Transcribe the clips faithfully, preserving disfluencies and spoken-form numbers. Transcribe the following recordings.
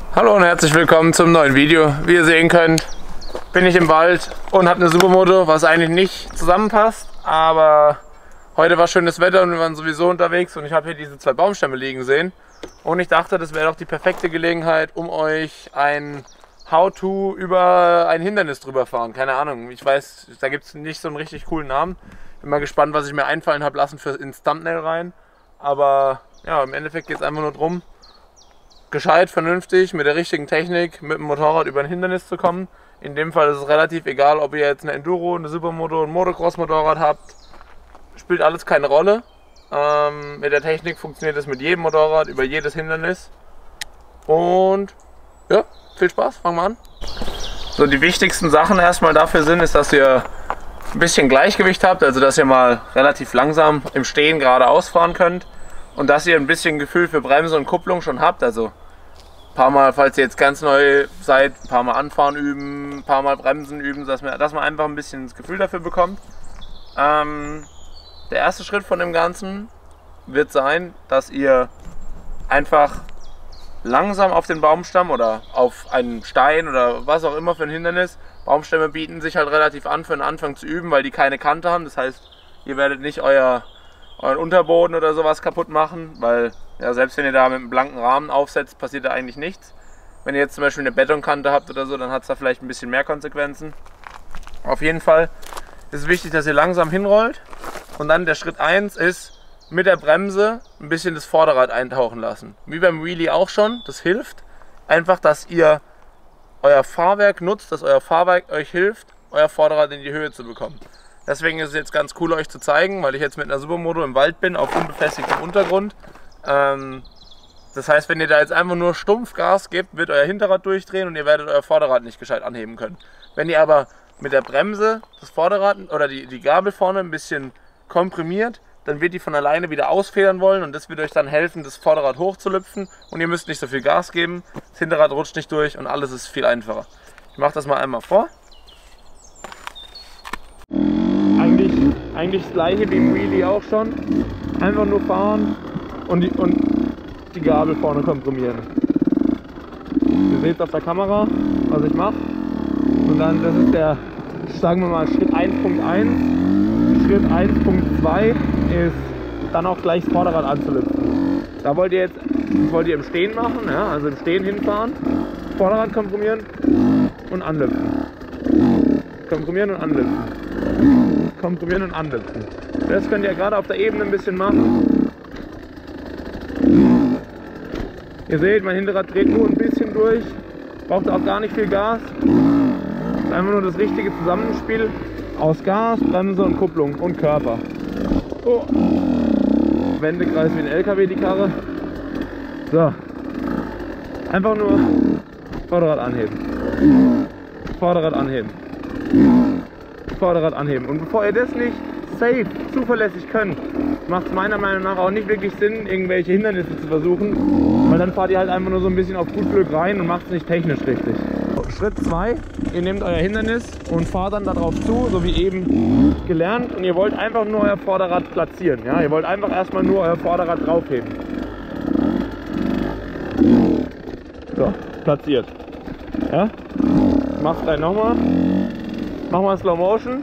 Hallo und herzlich willkommen zum neuen Video. Wie ihr sehen könnt, bin ich im Wald und habe eine Supermoto, was eigentlich nicht zusammenpasst. Aber heute war schönes Wetter und wir waren sowieso unterwegs und ich habe hier diese zwei Baumstämme liegen sehen. Und ich dachte, das wäre doch die perfekte Gelegenheit, um euch ein How-To über ein Hindernis drüber fahren. Keine Ahnung, ich weiß, da gibt es nicht so einen richtig coolen Namen. Bin mal gespannt, was ich mir einfallen habe lassen für ins Thumbnail rein. Aber ja, im Endeffekt geht es einfach nur darum, gescheit, vernünftig, mit der richtigen Technik, mit dem Motorrad über ein Hindernis zu kommen. In dem Fall ist es relativ egal, ob ihr jetzt eine Enduro, eine Supermoto, ein Motocross-Motorrad habt. Spielt alles keine Rolle. Ähm, mit der Technik funktioniert es mit jedem Motorrad, über jedes Hindernis. Und ja, viel Spaß, fangen wir an. So, die wichtigsten Sachen erstmal dafür sind, ist, dass ihr ein bisschen Gleichgewicht habt, also dass ihr mal relativ langsam im Stehen geradeaus fahren könnt. Und dass ihr ein bisschen Gefühl für Bremse und Kupplung schon habt, also ein paar Mal, falls ihr jetzt ganz neu seid, ein paar Mal anfahren üben, ein paar Mal bremsen üben, dass man, dass man einfach ein bisschen das Gefühl dafür bekommt. Ähm, der erste Schritt von dem Ganzen wird sein, dass ihr einfach langsam auf den Baumstamm oder auf einen Stein oder was auch immer für ein Hindernis, Baumstämme bieten sich halt relativ an für den Anfang zu üben, weil die keine Kante haben, das heißt, ihr werdet nicht euer euren Unterboden oder sowas kaputt machen, weil ja, selbst wenn ihr da mit einem blanken Rahmen aufsetzt, passiert da eigentlich nichts. Wenn ihr jetzt zum Beispiel eine Betonkante habt oder so, dann hat es da vielleicht ein bisschen mehr Konsequenzen. Auf jeden Fall ist es wichtig, dass ihr langsam hinrollt und dann der Schritt eins ist, mit der Bremse ein bisschen das Vorderrad eintauchen lassen. Wie beim Wheelie auch schon, das hilft. Einfach, dass ihr euer Fahrwerk nutzt, dass euer Fahrwerk euch hilft, euer Vorderrad in die Höhe zu bekommen. Deswegen ist es jetzt ganz cool, euch zu zeigen, weil ich jetzt mit einer Supermoto im Wald bin, auf unbefestigtem Untergrund. Ähm, das heißt, wenn ihr da jetzt einfach nur stumpf Gas gebt, wird euer Hinterrad durchdrehen und ihr werdet euer Vorderrad nicht gescheit anheben können. Wenn ihr aber mit der Bremse das Vorderrad oder die, die Gabel vorne ein bisschen komprimiert, dann wird die von alleine wieder ausfedern wollen und das wird euch dann helfen, das Vorderrad hochzulüpfen und ihr müsst nicht so viel Gas geben, das Hinterrad rutscht nicht durch und alles ist viel einfacher. Ich mache das mal einmal vor. Eigentlich, eigentlich das gleiche wie im Wheelie auch schon. Einfach nur fahren und die, und die Gabel vorne komprimieren. Ihr seht auf der Kamera, was ich mache. Und dann, das ist der, sagen wir mal, Schritt eins Punkt eins. Schritt eins Punkt zwei ist dann auch gleich das Vorderrad anzulüpfen. Da wollt ihr jetzt, das wollt ihr im Stehen machen, ja? Also im Stehen hinfahren, Vorderrad komprimieren und anlüpfen. Komprimieren und anlüpfen. Komprimieren und anlüpfen. Das könnt ihr gerade auf der Ebene ein bisschen machen. Ihr seht, mein Hinterrad dreht nur ein bisschen durch. Braucht auch gar nicht viel Gas. Das ist einfach nur das richtige Zusammenspiel aus Gas, Bremse und Kupplung und Körper. Oh. Wendekreis wie ein L K W die Karre. So. Einfach nur Vorderrad anheben. Vorderrad anheben. Vorderrad anheben. Und bevor ihr das nicht safe, zuverlässig könnt, macht es meiner Meinung nach auch nicht wirklich Sinn, irgendwelche Hindernisse zu versuchen, weil dann fahrt ihr halt einfach nur so ein bisschen auf gut Glück rein und macht es nicht technisch richtig. Schritt zwei, ihr nehmt euer Hindernis und fahrt dann darauf zu, so wie eben gelernt, und ihr wollt einfach nur euer Vorderrad platzieren. Ja? Ihr wollt einfach erstmal nur euer Vorderrad draufheben. So, platziert. Ja? Macht gleich nochmal. Machen wir Slow Motion.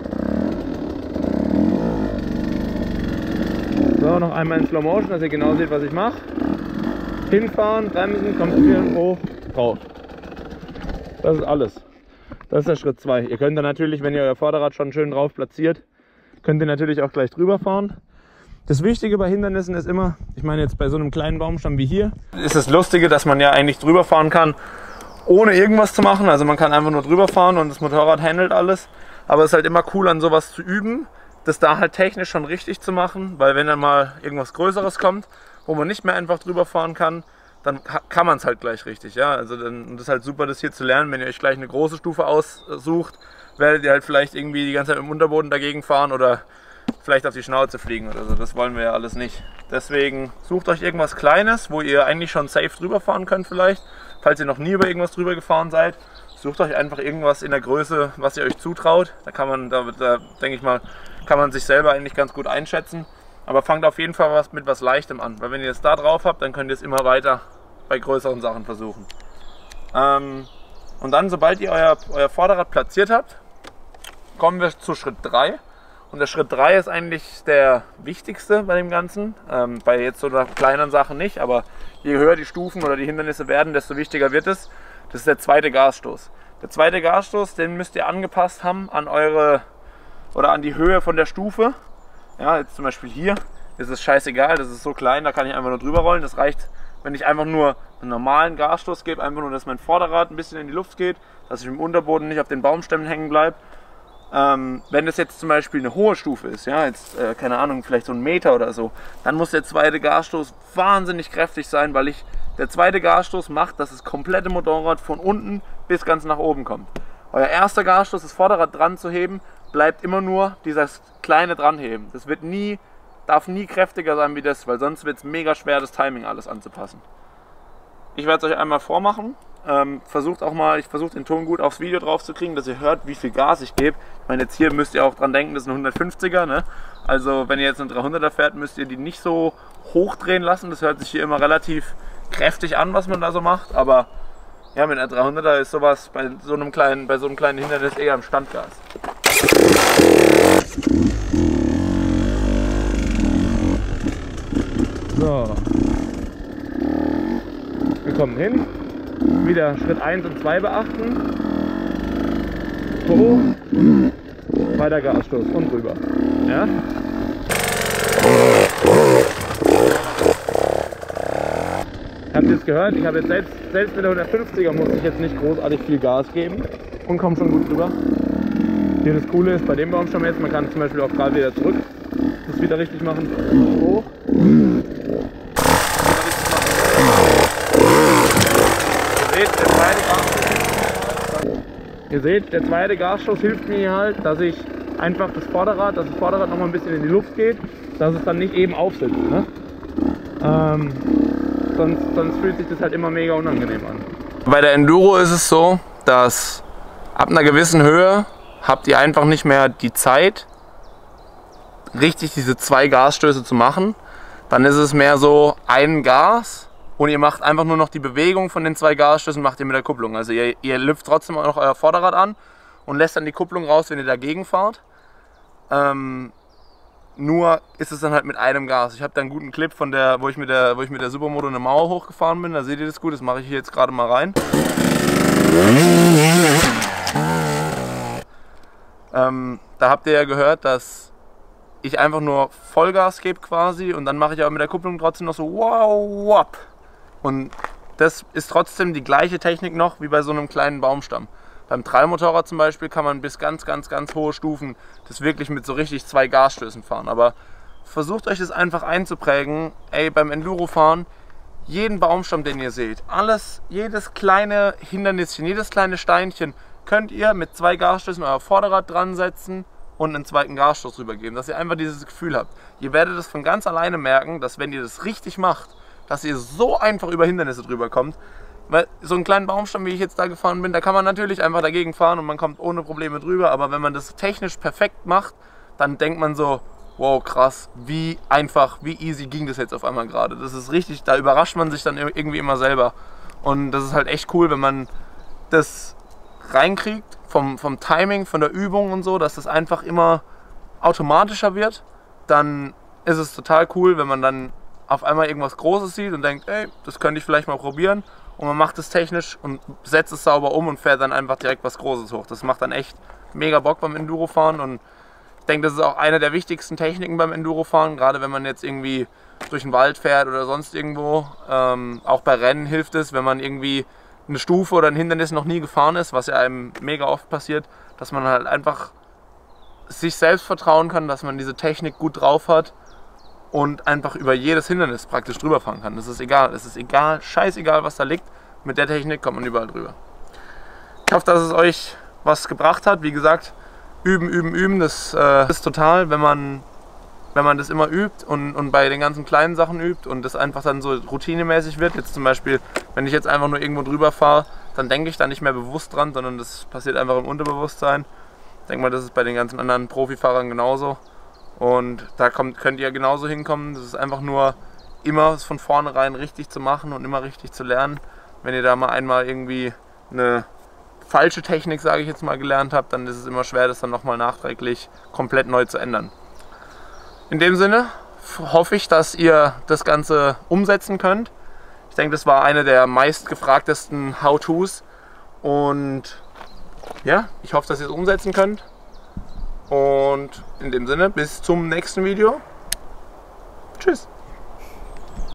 So, noch einmal in Slow Motion, dass ihr genau seht, was ich mache. Hinfahren, bremsen, komprimieren, hoch, drauf. Das ist alles. Das ist der Schritt zwei. Ihr könnt dann natürlich, wenn ihr euer Vorderrad schon schön drauf platziert, könnt ihr natürlich auch gleich drüber fahren. Das Wichtige bei Hindernissen ist immer, ich meine jetzt bei so einem kleinen Baumstamm wie hier, ist das Lustige, dass man ja eigentlich drüber fahren kann, ohne irgendwas zu machen. Also man kann einfach nur drüber fahren und das Motorrad handelt alles. Aber es ist halt immer cool, an sowas zu üben, das da halt technisch schon richtig zu machen, weil wenn dann mal irgendwas Größeres kommt, wo man nicht mehr einfach drüber fahren kann, dann kann man es halt gleich richtig. Ja? Also dann, und das ist halt super, das hier zu lernen. Wenn ihr euch gleich eine große Stufe aussucht, werdet ihr halt vielleicht irgendwie die ganze Zeit im Unterboden dagegen fahren oder vielleicht auf die Schnauze fliegen oder so. Das wollen wir ja alles nicht. Deswegen sucht euch irgendwas Kleines, wo ihr eigentlich schon safe drüber fahren könnt vielleicht. Falls ihr noch nie über irgendwas drüber gefahren seid, sucht euch einfach irgendwas in der Größe, was ihr euch zutraut. Da kann man, da, da denke ich mal, kann man sich selber eigentlich ganz gut einschätzen. Aber fangt auf jeden Fall was mit was Leichtem an, weil wenn ihr es da drauf habt, dann könnt ihr es immer weiter bei größeren Sachen versuchen. Ähm, und dann, sobald ihr euer, euer Vorderrad platziert habt, kommen wir zu Schritt drei. Und der Schritt drei ist eigentlich der wichtigste bei dem Ganzen. Ähm, bei jetzt so einer kleinen Sachen nicht, aber je höher die Stufen oder die Hindernisse werden, desto wichtiger wird es. Das ist der zweite Gasstoß. Der zweite Gasstoß, den müsst ihr angepasst haben an eure oder an die Höhe von der Stufe. Ja, jetzt zum Beispiel hier ist es scheißegal, das ist so klein, da kann ich einfach nur drüber rollen. Das reicht, wenn ich einfach nur einen normalen Gasstoß gebe, einfach nur, dass mein Vorderrad ein bisschen in die Luft geht, dass ich im Unterboden nicht auf den Baumstämmen hängen bleibe. Ähm, wenn das jetzt zum Beispiel eine hohe Stufe ist, ja, jetzt äh, keine Ahnung, vielleicht so ein Meter oder so, dann muss der zweite Gasstoß wahnsinnig kräftig sein, weil ich der zweite Gasstoß macht, dass das komplette Motorrad von unten bis ganz nach oben kommt. Euer erster Gasstoß, das Vorderrad dran zu heben, bleibt immer nur dieses kleine Dranheben. Das wird nie, darf nie kräftiger sein wie das, weil sonst wird es mega schwer, das Timing alles anzupassen. Ich werde es euch einmal vormachen. Ähm, versucht auch mal, ich versuche den Ton gut aufs Video drauf zu kriegen, dass ihr hört, wie viel Gas ich gebe. Ich meine, jetzt hier müsst ihr auch dran denken, das ist ein hundertfünfziger, ne? Also wenn ihr jetzt einen dreihunderter fährt, müsst ihr die nicht so hoch drehen lassen. Das hört sich hier immer relativ kräftig an, was man da so macht. Aber ja, mit einer dreihunderter ist sowas bei so einem kleinen, bei so einem kleinen Hindernis eher im Standgas. So. Wir kommen hin. Wieder Schritt eins und zwei beachten. Hoch, weiter Gasstoß und rüber. Ja? Habt ihr es gehört? Ich habe jetzt selbst, selbst mit der hundertfünfziger muss ich jetzt nicht großartig viel Gas geben und komme schon gut rüber. Hier das Coole ist bei dem Baumstamm jetzt, man kann zum Beispiel auch gerade wieder zurück das wieder richtig machen. Hoch. Ihr seht, der zweite Gasstoß hilft mir halt, dass ich einfach das Vorderrad, dass das Vorderrad noch mal ein bisschen in die Luft geht, dass es dann nicht eben aufsitzt. Ne? Ähm, sonst, sonst fühlt sich das halt immer mega unangenehm an. Bei der Enduro ist es so, dass ab einer gewissen Höhe habt ihr einfach nicht mehr die Zeit, richtig diese zwei Gasstöße zu machen. Dann ist es mehr so ein Gas. Und ihr macht einfach nur noch die Bewegung von den zwei Gasstößen, macht ihr mit der Kupplung. Also ihr, ihr lüft trotzdem auch noch euer Vorderrad an und lässt dann die Kupplung raus, wenn ihr dagegen fahrt. Ähm, nur ist es dann halt mit einem Gas. Ich habe da einen guten Clip, von der, wo, ich mit der, wo ich mit der Supermoto eine Mauer hochgefahren bin. Da seht ihr das gut, das mache ich hier jetzt gerade mal rein. Ähm, da habt ihr ja gehört, dass ich einfach nur Vollgas gebe quasi und dann mache ich aber mit der Kupplung trotzdem noch so wow, wop. Und das ist trotzdem die gleiche Technik noch wie bei so einem kleinen Baumstamm. Beim Trailmotorrad zum Beispiel kann man bis ganz, ganz, ganz hohe Stufen das wirklich mit so richtig zwei Gasstößen fahren. Aber versucht euch das einfach einzuprägen, ey, beim Endurofahren, jeden Baumstamm, den ihr seht, alles, jedes kleine Hindernisschen, jedes kleine Steinchen könnt ihr mit zwei Gasstößen euer Vorderrad dran setzen und einen zweiten Gasstoß rübergeben, dass ihr einfach dieses Gefühl habt. Ihr werdet es von ganz alleine merken, dass wenn ihr das richtig macht, dass ihr so einfach über Hindernisse drüber kommt. Weil so einen kleinen Baumstamm, wie ich jetzt da gefahren bin, da kann man natürlich einfach dagegen fahren und man kommt ohne Probleme drüber. Aber wenn man das technisch perfekt macht, dann denkt man so, wow krass, wie einfach, wie easy ging das jetzt auf einmal gerade. Das ist richtig, da überrascht man sich dann irgendwie immer selber. Und das ist halt echt cool, wenn man das reinkriegt, vom, vom Timing, von der Übung und so, dass das einfach immer automatischer wird. Dann ist es total cool, wenn man dann auf einmal irgendwas Großes sieht und denkt, ey, das könnte ich vielleicht mal probieren. Und man macht es technisch und setzt es sauber um und fährt dann einfach direkt was Großes hoch. Das macht dann echt mega Bock beim Endurofahren und ich denke, das ist auch eine der wichtigsten Techniken beim Endurofahren, gerade wenn man jetzt irgendwie durch den Wald fährt oder sonst irgendwo. Ähm, auch bei Rennen hilft es, wenn man irgendwie eine Stufe oder ein Hindernis noch nie gefahren ist, was ja einem mega oft passiert, dass man halt einfach sich selbst vertrauen kann, dass man diese Technik gut drauf hat und einfach über jedes Hindernis praktisch drüber fahren kann. Das ist egal, es ist egal, scheißegal was da liegt, mit der Technik kommt man überall drüber. Ich hoffe, dass es euch was gebracht hat. Wie gesagt, üben, üben, üben, das äh, ist total, wenn man, wenn man das immer übt und, und bei den ganzen kleinen Sachen übt und das einfach dann so routinemäßig wird. Jetzt zum Beispiel, wenn ich jetzt einfach nur irgendwo drüber fahre, dann denke ich da nicht mehr bewusst dran, sondern das passiert einfach im Unterbewusstsein. Ich denke mal, das ist bei den ganzen anderen Profifahrern genauso. Und da kommt, könnt ihr genauso hinkommen. Das ist einfach nur immer von vornherein richtig zu machen und immer richtig zu lernen. Wenn ihr da mal einmal irgendwie eine falsche Technik, sage ich jetzt mal, gelernt habt, dann ist es immer schwer, das dann nochmal nachträglich komplett neu zu ändern. In dem Sinne hoffe ich, dass ihr das Ganze umsetzen könnt. Ich denke, das war eine der meistgefragtesten How-Tos und ja, ich hoffe, dass ihr es umsetzen könnt. Und in dem Sinne, bis zum nächsten Video. Tschüss.